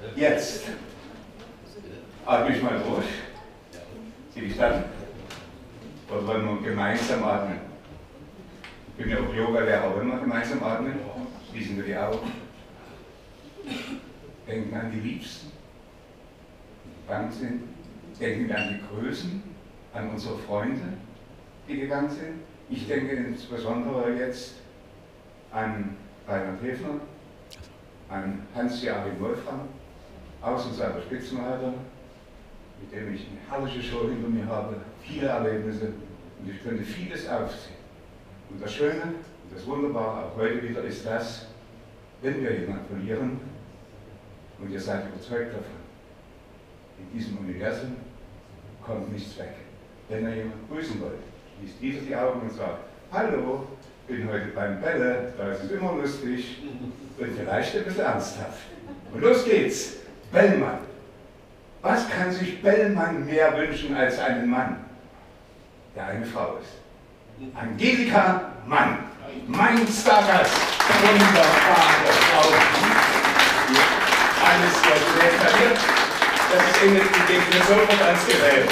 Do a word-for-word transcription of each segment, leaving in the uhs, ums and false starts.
Jetzt atme ich mal durch. Zieh dich dann. Oder wollen wir gemeinsam atmen? Ich bin ja auch Yoga-Lehrer. Wollen wir gemeinsam atmen? Schließen wir die Augen. Denken an die Liebsten, die gegangen sind. Denken wir an die Größen, an unsere Freunde, die gegangen sind. Ich denke insbesondere jetzt an Reinhard Häfner, an Hans-Joachim Wolfram, aus und seiner Spitzenreiter, mit dem ich eine herrliche Show hinter mir habe, viele Erlebnisse und ich könnte vieles aufzählen. Und das Schöne und das Wunderbare auch heute wieder ist das, wenn wir jemanden verlieren und ihr seid überzeugt davon, in diesem Universum kommt nichts weg. Wenn ihr jemanden grüßen wollt, schließt wieder die Augen und sagt, hallo, bin heute beim Bälle, da ist es immer lustig und vielleicht ein bisschen ernsthaft. Und los geht's, Bellmann. Was kann sich Bellmann mehr wünschen als einen Mann, der eine Frau ist? Angelika Mann, mein Stargast, wunderbare Frau. Alles sehr das ist Ihnen mir sofort ans Gerät.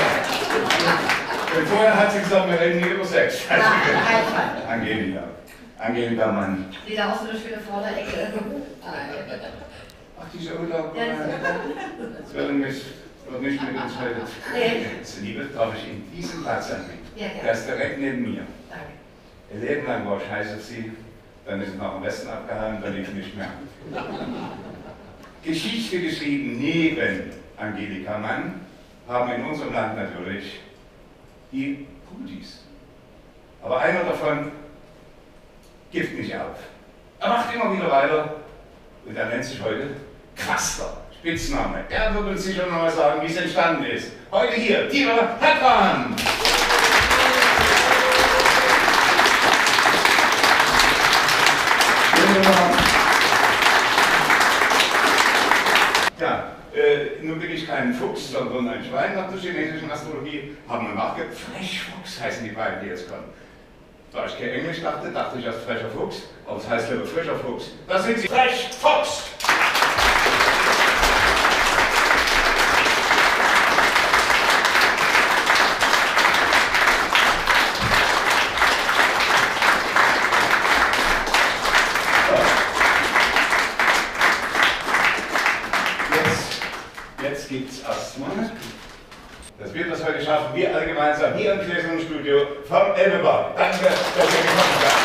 Und vorher hat sie gesagt, wir reden hier über Sex. Angelika. Angelika Mann. Sieht aus wie eine schöne Vorderecke. Ach, diese Urlaub. Ja, das wird nicht, wird nicht mit uns heute. Nee. Liebe, darf ich Ihnen diesen Platz anbieten? Ja, ja. Der ist direkt neben mir. Danke. Ihr Leben lang war scheiße sie, dann ist es nach dem Westen abgehauen, dann lief nicht mehr. Geschichte geschrieben neben Angelika Mann haben in unserem Land natürlich die Putis. Aber einer davon gibt nicht auf. Er macht immer wieder weiter und er nennt sich heute Quaster, Spitzname. Er wird uns sicher noch mal sagen, wie es entstanden ist. Heute hier, Tilo Hetman. Ja, äh, nun bin ich kein Fuchs, sondern ein Schwein nach der chinesischen Astrologie. Haben wir nachgedacht, Frechfuchs heißen die beiden, die jetzt kommen. Da ich kein Englisch dachte, dachte ich erst frecher Fuchs, aber es heißt lieber frischer Fuchs. Da sind sie, Frechfuchs! Jetzt gibt es erstmal, dass wir das heute schaffen, wir alle gemeinsam hier im Gläsern-Studio vom Elbeberg. Danke, dass ihr gekommen seid.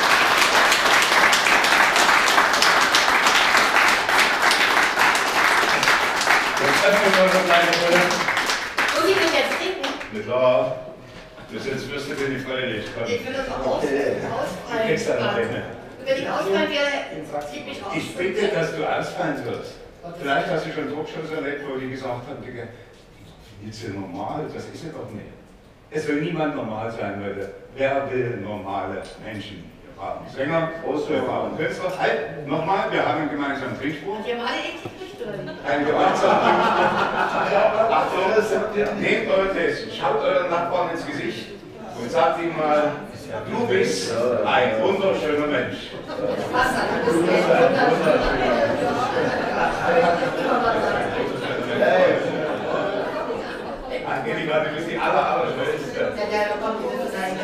Jetzt öffnen wir unsere kleine Runde. Muss ich mich jetzt trinken? Na klar, bis jetzt wirst du dir nicht freilich kommen. Ich will das auch aus, Du kriegst ausfallen. eine Rede. Wenn ich ausfallen werde, zieht mich raus. Ich bitte, dass du ausfallen wirst. Vielleicht hast du schon Talkshows erlebt, wo die gesagt haben, Digga, ist ja normal, das ist ja doch nicht. Es will niemand normal sein, Leute. Wer will normale Menschen? Wir brauchen Sänger, wir brauchen Künstler. Halt, nochmal, wir haben einen gemeinsamen Trinkspruch. Die haben alle gekriegt, oder nicht? Ein gemeinsamen Trinkspruch. Achtung, nehmt euer Gläschen, schaut euren Nachbarn ins Gesicht und sagt ihm mal, du bist ein wunderschöner Mensch. Wasser, du bist ein wunderschöner Mensch. Angelika, du bist die aller, aller Schönste. Ja, der bekommt diese Seite.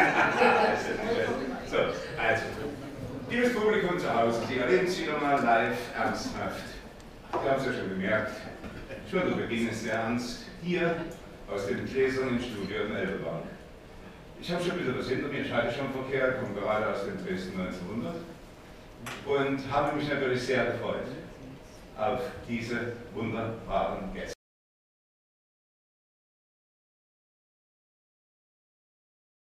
So, also, liebes Publikum zu Hause, Sie erleben es wieder mal live, ernsthaft. Sie haben es ja schon gemerkt, schon der Beginn ist sehr ernst, hier aus den Gläsern im Studio im Elbeberg. Ich habe schon wieder was hinter mir, ich hatte schon Verkehr, komme gerade aus dem Dresden neunzehnhundert und habe mich natürlich sehr gefreut auf diese wunderbaren Gäste.